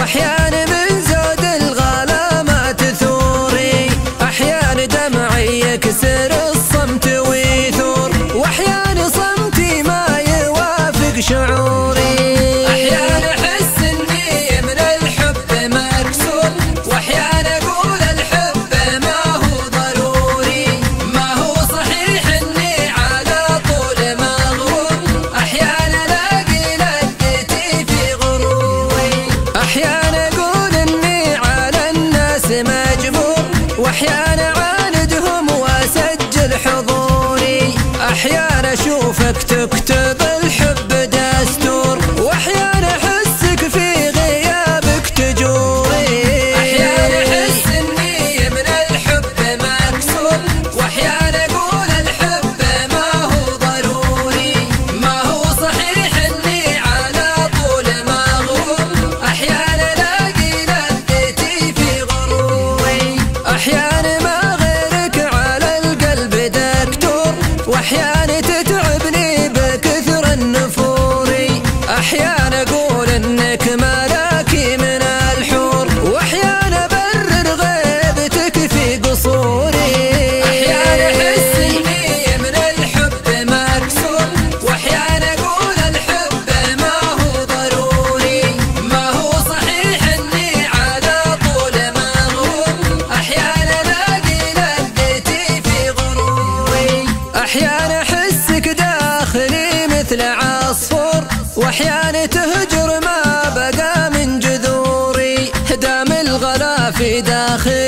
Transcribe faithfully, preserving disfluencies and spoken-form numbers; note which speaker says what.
Speaker 1: واحيانا من زود الغلا ما تثوري، احيانا دمعي يكسر الصمت ويثور، واحيانا صمتي ما يوافق شعوري. احيانا احس اني من الحب مكسور، واحيانا اقول الحب ما هو ضروري، ما هو صحيح اني على طول مغرور، احيانا الاقي لذتي في غروري. احيانا اقول اني على الناس مجبور، واحيانا عاندهم واسجل حضوري، احيانا اشوفك تكتب الحب دستور، واحيانا احسك في غيابك تجوري. احيانا احس اني من الحب مكسور، واحيانا اقول الحب ما هو ضروري، ما هو صحيح اني على طول مغرور، احيانا الاقي لذتي في غروري. احيانا ما غيرك على القلب دكتور، واحيانا تتعبني بكثر النفور، احيانا اقول انك ملاكي من الحور، واحيانا برر غيبتك في قصوري. احيانا احس اني من الحب مكسور، واحيانا اقول الحب ما هو ضروري، ما هو صحيح اني على طول مغرور، احيانا الاقي لذتي في غروري. احيانا احسك داخلي مثل عصفور، واحيانا تهجر ما بقى من جذوري، دام الغلا في داخلي